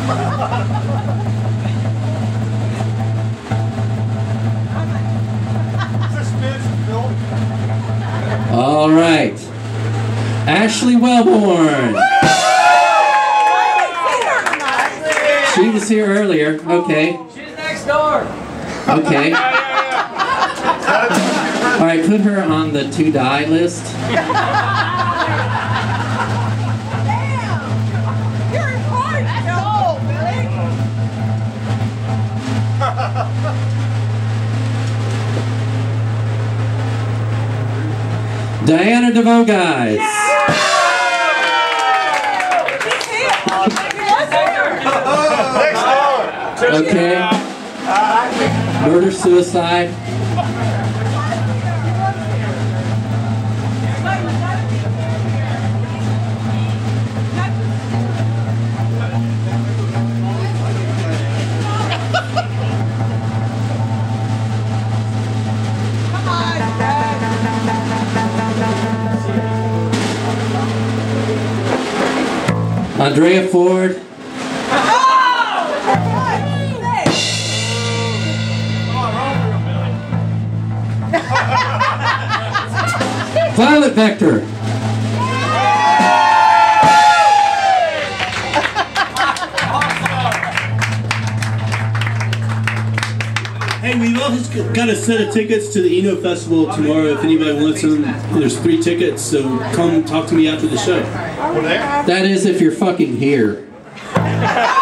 All right. Ashley Wellborn. She was here earlier. Okay. She's next door. Okay. All right, put her on the to die list. Damn! You're important! No, Billy! Diana DeVoe, guys. Okay. Murder, suicide. Andrea Ford. Violet Vector. Hey, we've all got a set of tickets to the Eno Festival tomorrow if anybody wants them. There's 3 tickets, so come talk to me after the show. That is if you're fucking here.